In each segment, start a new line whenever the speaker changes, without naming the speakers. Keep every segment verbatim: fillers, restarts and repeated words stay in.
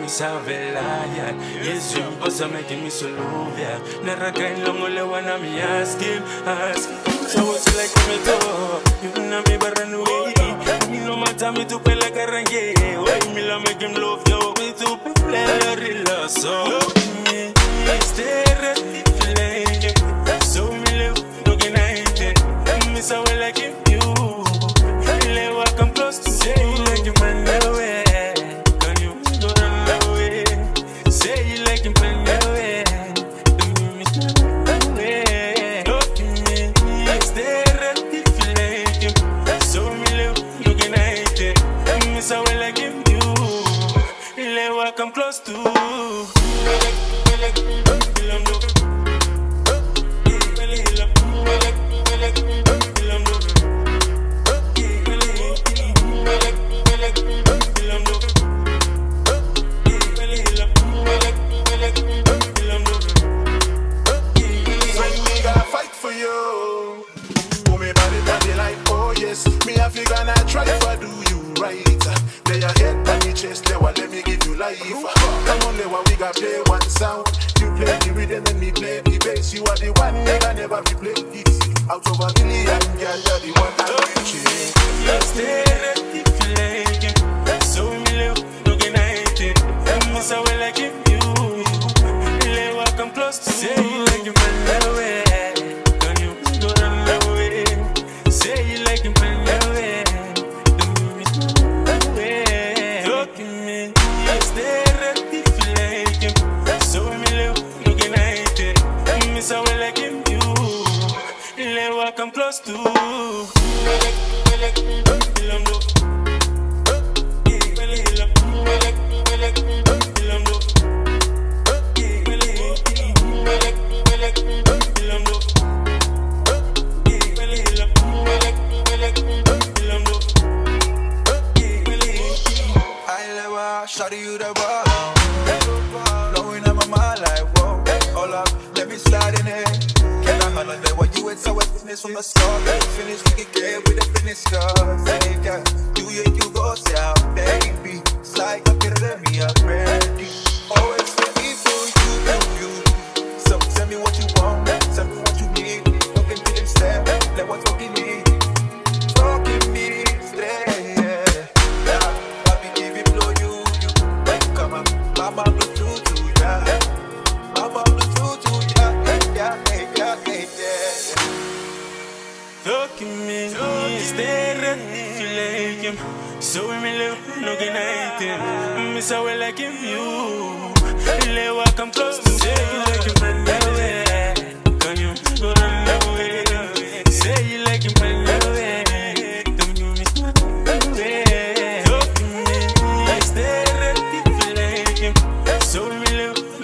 Savela, yes, you also making me so low, yeah. Never kind long only one I'm asking, asking. So what's it like me to? You know me better than we. Me no matter me to play like a range. Why me la make him love you? Me to play a real so. Look me, stay ready to play. So me live looking at it. Me so well like you. Let walk come close to say you like you man away. Come close to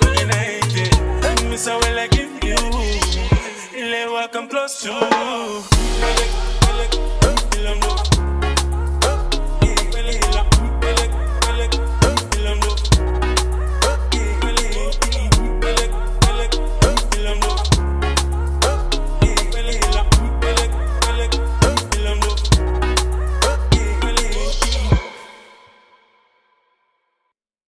come close to